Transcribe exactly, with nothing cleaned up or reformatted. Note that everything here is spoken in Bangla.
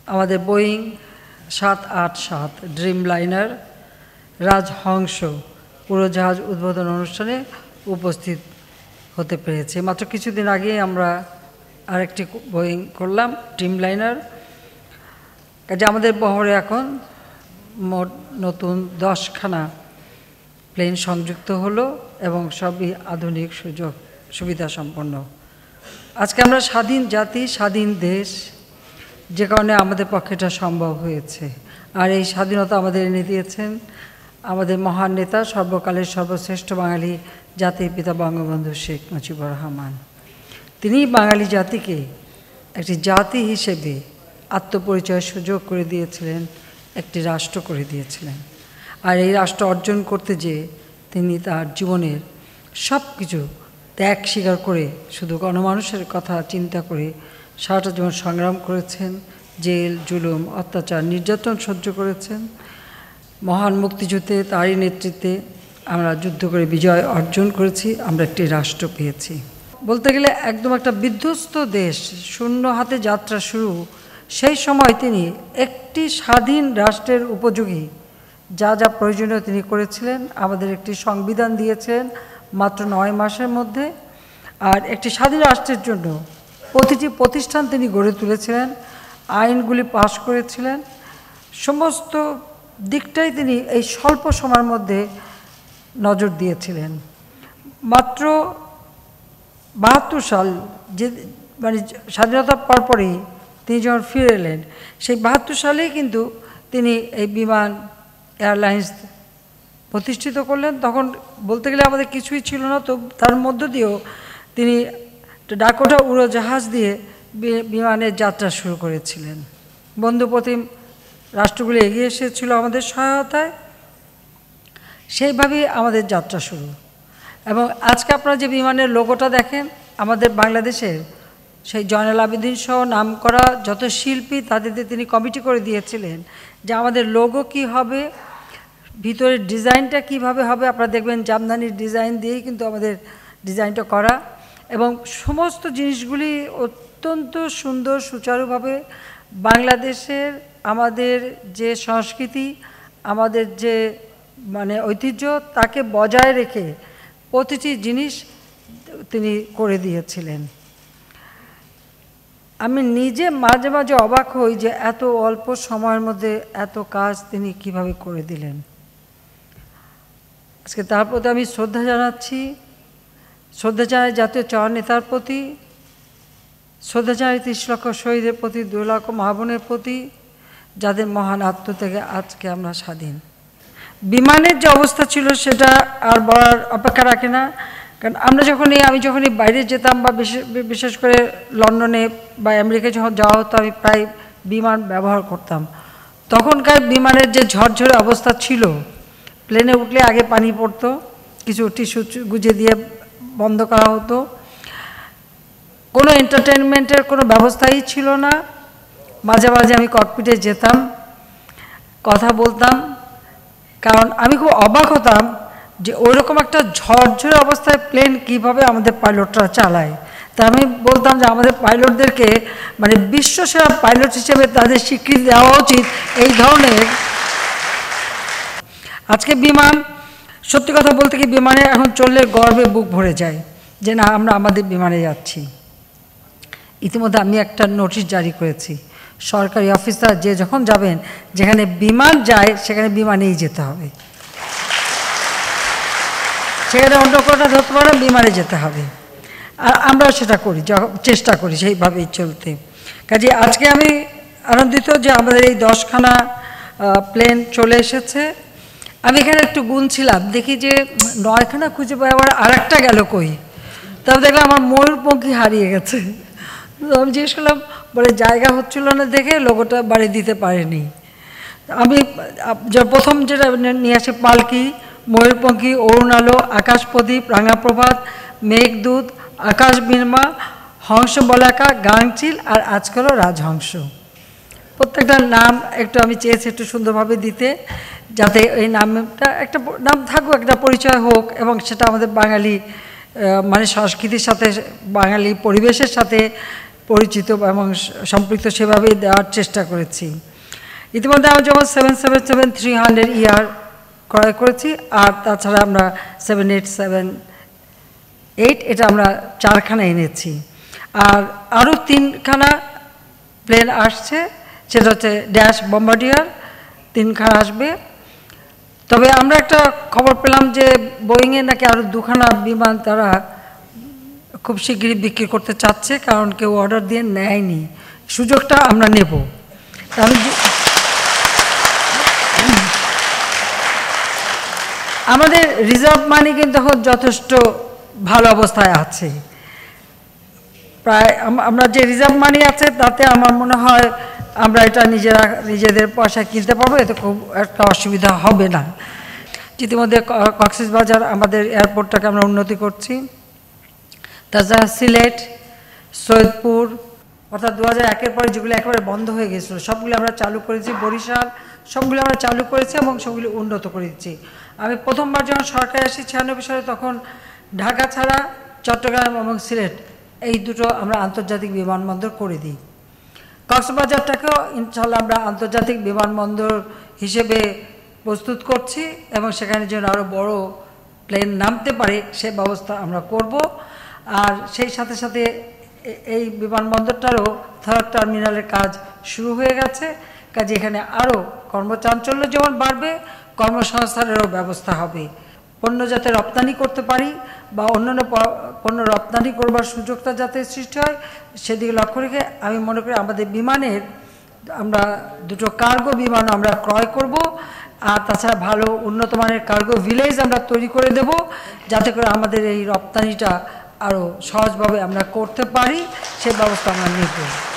আমাদের বোয়িং সাত আট সাত ড্রিম লাইনার রাজহংস উড়োজাহাজ উদ্বোধন অনুষ্ঠানে উপস্থিত হতে পেরেছে। মাত্র কিছুদিন আগে আমরা আরেকটি বোয়িং করলাম ড্রিম লাইনার। কাজে আমাদের বহরে এখন মোট নতুন দশখানা প্লেন সংযুক্ত হলো এবং সবই আধুনিক সুযোগ সুবিধা সম্পন্ন। আজকে আমরা স্বাধীন জাতি, স্বাধীন দেশ, যে কারণে আমাদের পক্ষে এটা সম্ভব হয়েছে। আর এই স্বাধীনতা আমাদের এনে দিয়েছেন আমাদের মহান নেতা, সর্বকালের সর্বশ্রেষ্ঠ বাঙালি জাতির পিতা বঙ্গবন্ধু শেখ মুজিবুর রহমান। তিনি বাঙালি জাতিকে একটি জাতি হিসেবে আত্মপরিচয়ের সুযোগ করে দিয়েছিলেন, একটি রাষ্ট্র করে দিয়েছিলেন। আর এই রাষ্ট্র অর্জন করতে যেয়ে তিনি তার জীবনের সব কিছু ত্যাগ স্বীকার করে শুধু গণমানুষের কথা চিন্তা করে সারাটা জীবন সংগ্রাম করেছেন, জেল, জুলুম, অত্যাচার, নির্যাতন সহ্য করেছেন। মহান মুক্তিযুদ্ধে তারই নেতৃত্বে আমরা যুদ্ধ করে বিজয় অর্জন করেছি, আমরা একটি রাষ্ট্র পেয়েছি। বলতে গেলে একদম একটা বিধ্বস্ত দেশ, শূন্য হাতে যাত্রা শুরু। সেই সময় তিনি একটি স্বাধীন রাষ্ট্রের উপযোগী যা যা প্রয়োজনীয় তিনি করেছিলেন। আমাদের একটি সংবিধান দিয়েছেন মাত্র নয় মাসের মধ্যে। আর একটি স্বাধীন রাষ্ট্রের জন্য প্রতিটি প্রতিষ্ঠান তিনি গড়ে তুলেছিলেন, আইনগুলি পাশ করেছিলেন। সমস্ত দিকটাই তিনি এই স্বল্প সময়ের মধ্যে নজর দিয়েছিলেন। মাত্র বাহাত্তর সাল যে মানে স্বাধীনতার পরপরই তিনি যখন ফিরে এলেন, সেই বাহাত্তর সালেই কিন্তু তিনি এই বিমান এয়ারলাইন্স প্রতিষ্ঠিত করলেন। তখন বলতে গেলে আমাদের কিছুই ছিল না, তো তার মধ্য দিয়েও তিনি ডাকোটা উড়োজাহাজ দিয়ে বিমানের যাত্রা শুরু করেছিলেন। বন্ধুপ্রতিম রাষ্ট্রগুলি এগিয়ে এসেছিল আমাদের সহায়তায়, সেইভাবেই আমাদের যাত্রা শুরু। এবং আজকে আপনারা যে বিমানের লোগোটা দেখেন, আমাদের বাংলাদেশের সেই জয়নাল আবেদিন সহ নাম করা যত শিল্পী, তাদের তিনি কমিটি করে দিয়েছিলেন যে আমাদের লোগো কি হবে, ভিতরের ডিজাইনটা কিভাবে হবে। আপনারা দেখবেন জামদানির ডিজাইন দিয়েই কিন্তু আমাদের ডিজাইনটা করা, এবং সমস্ত জিনিসগুলি অত্যন্ত সুন্দর সুচারুভাবে বাংলাদেশের আমাদের যে সংস্কৃতি, আমাদের যে মানে ঐতিহ্য, তাকে বজায় রেখে প্রতিটি জিনিস তিনি করে দিয়েছিলেন। আমি নিজে মাঝে মাঝে অবাক হই যে এত অল্প সময়ের মধ্যে এত কাজ তিনি কিভাবে করে দিলেন। আজকে তার প্রতি আমি শ্রদ্ধা জানাচ্ছি, শ্রদ্ধা জানাই জাতীয় চর নেতার প্রতি, শ্রদ্ধা জানাই ত্রিশ লক্ষ শহীদের প্রতি, দুই লক্ষ মহাবোনের প্রতি, যাদের মহান আত্মত্যাগে আজকে আমরা স্বাধীন। বিমানের যে অবস্থা ছিল সেটা আর বলার অপেক্ষা রাখে না। কারণ আমরা যখনই আমি যখনই বাইরে যেতাম, বা বিশেষ বিশেষ করে লন্ডনে বা আমেরিকায় যখন যাওয়া হতো, আমি প্রায় বিমান ব্যবহার করতাম। তখনকার বিমানের যে ঝরঝরে অবস্থা ছিল, প্লেনে উঠলে আগে পানি পড়তো, কিছু টিস্যু গুজে দিয়ে বন্ধ করা হতো, কোনো এন্টারটেনমেন্টের কোনো ব্যবস্থাই ছিল না। মাঝে মাঝে আমি ককপিটে যেতাম, কথা বলতাম, কারণ আমি খুব অবাক হতাম যে ওইরকম একটা ঝরঝরে অবস্থায় প্লেন কিভাবে আমাদের পাইলটরা চালায়। তা আমি বলতাম যে আমাদের পাইলটদেরকে মানে বিশ্বসেরা পাইলট হিসেবে তাদের স্বীকৃতি দেওয়া উচিত। এই ধরনের আজকে বিমান, সত্যি কথা বলতে কি, বিমানে এখন চললে গর্বে বুক ভরে যায় যে না, আমরা আমাদের বিমানে যাচ্ছি। ইতিমধ্যে আমি একটা নোটিশ জারি করেছি, সরকারি অফিসার যে যখন যাবেন, যেখানে বিমান যায় সেখানে বিমানেই যেতে হবে, সেখানে অন্য কোনোটা ধরতে পারে, বিমানে যেতে হবে। আর আমরাও সেটা করি, চেষ্টা করি সেইভাবেই চলতে। কাজে আজকে আমি আনন্দিত যে আমাদের এই দশখানা প্লেন চলে এসেছে। আমি এখানে একটু গুনছিলাম, দেখি যে নয়খানা খুঁজে পাই, আবার আর একটা গেল কই। তারপর দেখলাম আমার ময়ূরপঙ্খী হারিয়ে গেছে। আমি জিজ্ঞেস করলাম, বলে জায়গা হচ্ছিল না দেখে লোগোটা বাড়ি দিতে পারেনি। আমি প্রথম যেটা নিয়ে আসে পালকি, ময়ূরপঙ্খী, অরুণ আলো, আকাশ প্রদীপ, রাঙাপ্রভাত, মেঘদূত, আকাশ বিনমা, হংস বলাকা, গাংচিল, আর আজকালও রাজহংস। প্রত্যেকটার নাম একটু আমি চেয়েছি একটু সুন্দরভাবে দিতে, যাতে এই নামটা একটা নাম থাকুক, একটা পরিচয় হোক, এবং সেটা আমাদের বাঙালি মানে সংস্কৃতির সাথে, বাঙালি পরিবেশের সাথে পরিচিত এবং সম্পৃক্ত সেভাবেই দেওয়ার চেষ্টা করেছি। ইতিমধ্যে আমরা যেমন seven seven seven three hundred year ক্রয় করেছি, আর তাছাড়া আমরা সেভেন এইট সেভেন এইট এটা আমরা চারখানা এনেছি, আর আরও তিনখানা প্লেন আসছে, সেটা হচ্ছে ড্যাশ বম্বার্ডিয়ার তিনখানা আসবে। তবে আমরা একটা খবর পেলাম যে বোয়িংয়ে নাকি আরও দুখানা বিমান তারা খুব শিগগিরই বিক্রি করতে চাচ্ছে, কারণ কেউ অর্ডার দিয়ে নেয়নি। সুযোগটা আমরা নেব, কারণ আমাদের রিজার্ভ মানি কিন্তু এখন যথেষ্ট ভালো অবস্থায় আছে। প্রায় আমরা যে রিজার্ভ মানি আছে তাতে আমার মনে হয় আমরা এটা নিজেরা নিজেদের পয়সায় কিনতে পারবো, এতে খুব একটা অসুবিধা হবে না। ইতিমধ্যে কক্সবাজার আমাদের এয়ারপোর্টটাকে আমরা উন্নতি করছি, তাছাড়া সিলেট, সৈয়দপুর, অর্থাৎ দু হাজার একের পরে যেগুলো একেবারে বন্ধ হয়ে গেছিলো সবগুলো আমরা চালু করেছি, বরিশাল সবগুলো আমরা চালু করেছি এবং সবগুলো উন্নত করেছি। আমি প্রথমবার যখন সরকারে আসি ছিয়ানব্বই সালে, তখন ঢাকা ছাড়া চট্টগ্রাম এবং সিলেট এই দুটো আমরা আন্তর্জাতিক বিমানবন্দর করে দিই। কক্সবাজারটাকেও ইনশাল্লাহ আমরা আন্তর্জাতিক বিমানবন্দর হিসেবে প্রস্তুত করছি এবং সেখানে যেন আরও বড় প্লেন নামতে পারে সে ব্যবস্থা আমরা করব। আর সেই সাথে সাথে এই বিমানবন্দরটারও থার্ড টার্মিনালের কাজ শুরু হয়ে গেছে, কাজে এখানে আরও কর্মচাঞ্চল্য যেমন বাড়বে, কর্মসংস্থানেরও ব্যবস্থা হবে। পণ্য যাতে রপ্তানি করতে পারি বা অন্যান্য পণ্য রপ্তানি করবার সুযোগটা যাতে সৃষ্টি হয় সেদিকে লক্ষ্য রেখে আমি মনে করি আমাদের বিমানের আমরা দুটো কার্গো বিমান আমরা ক্রয় করব, আর তাছাড়া ভালো উন্নত মানের কার্গো ভিলেজ আমরা তৈরি করে দেব, যাতে করে আমাদের এই রপ্তানিটা আরও সহজভাবে আমরা করতে পারি, সে ব্যবস্থা আমরা নেব।